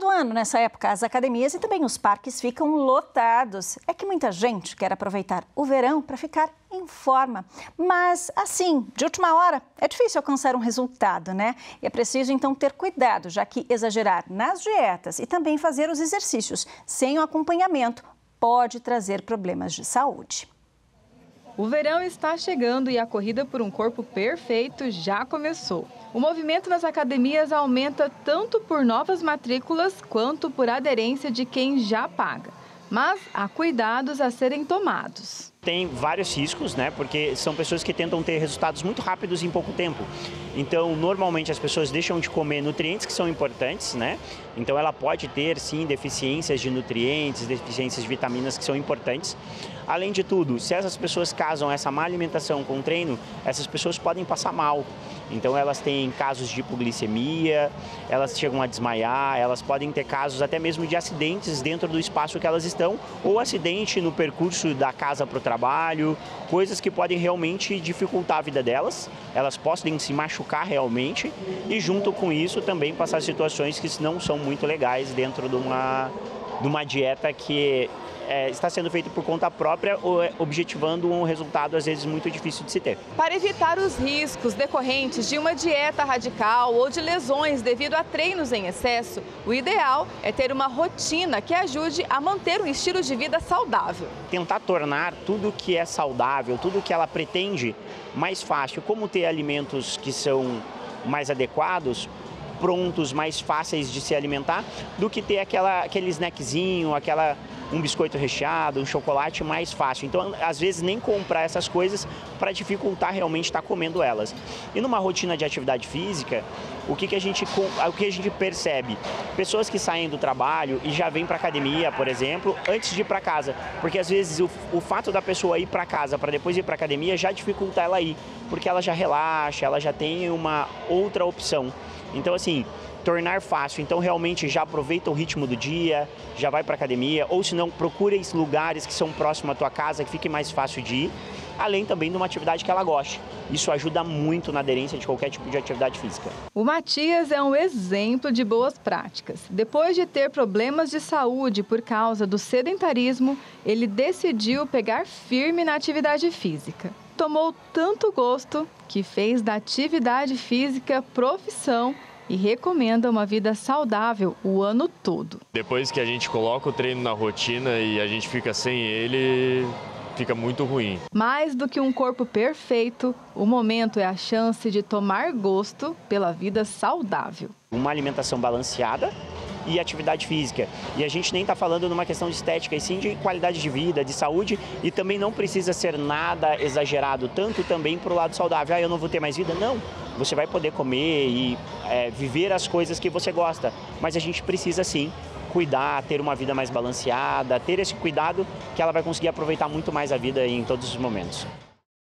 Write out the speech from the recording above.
Todo ano, nessa época, as academias e também os parques ficam lotados. É que muita gente quer aproveitar o verão para ficar em forma. Mas, assim, de última hora, é difícil alcançar um resultado, né? E é preciso, então, ter cuidado, já que exagerar nas dietas e também fazer os exercícios sem o acompanhamento pode trazer problemas de saúde. O verão está chegando e a corrida por um corpo perfeito já começou. O movimento nas academias aumenta tanto por novas matrículas quanto por aderência de quem já paga. Mas há cuidados a serem tomados. Tem vários riscos, né? Porque são pessoas que tentam ter resultados muito rápidos em pouco tempo. Então, normalmente as pessoas deixam de comer nutrientes que são importantes, né? Então, ela pode ter, sim, deficiências de nutrientes, deficiências de vitaminas que são importantes. Além de tudo, se essas pessoas casam essa má alimentação com o treino, essas pessoas podem passar mal. Então, elas têm casos de hipoglicemia, elas chegam a desmaiar, elas podem ter casos até mesmo de acidentes dentro do espaço que elas estão, ou acidente no percurso da casa para o trabalho, coisas que podem realmente dificultar a vida delas, elas podem se machucar realmente e junto com isso também passar situações que não são muito legais dentro de uma dieta que está sendo feita por conta própria, objetivando um resultado às vezes muito difícil de se ter. Para evitar os riscos decorrentes de uma dieta radical ou de lesões devido a treinos em excesso, o ideal é ter uma rotina que ajude a manter um estilo de vida saudável. Tentar tornar tudo que é saudável, tudo que ela pretende mais fácil, como ter alimentos que são mais adequados, prontos, mais fáceis de se alimentar, do que ter aquele snackzinho, um biscoito recheado, um chocolate mais fácil. Então, às vezes, nem comprar essas coisas para dificultar realmente estar comendo elas. E numa rotina de atividade física, o que a gente percebe? Pessoas que saem do trabalho e já vêm para a academia, por exemplo, antes de ir para casa. Porque, às vezes, o fato da pessoa ir para casa para depois ir para a academia já dificulta ela ir, porque ela já relaxa, ela já tem uma outra opção. Então, assim, tornar fácil. Então, realmente, já aproveita o ritmo do dia, já vai para a academia, ou se não, procure lugares que são próximos à tua casa, que fique mais fácil de ir, além também de uma atividade que ela goste. Isso ajuda muito na aderência de qualquer tipo de atividade física. O Matias é um exemplo de boas práticas. Depois de ter problemas de saúde por causa do sedentarismo, ele decidiu pegar firme na atividade física. Tomou tanto gosto que fez da atividade física profissão e recomenda uma vida saudável o ano todo. Depois que a gente coloca o treino na rotina e a gente fica sem ele, fica muito ruim. Mais do que um corpo perfeito, o momento é a chance de tomar gosto pela vida saudável. Uma alimentação balanceada e atividade física. E a gente nem está falando numa questão de estética, e sim de qualidade de vida, de saúde, e também não precisa ser nada exagerado, tanto também para o lado saudável. Eu não vou ter mais vida? Não. Você vai poder comer e viver as coisas que você gosta, mas a gente precisa sim cuidar, ter uma vida mais balanceada, ter esse cuidado que ela vai conseguir aproveitar muito mais a vida em todos os momentos.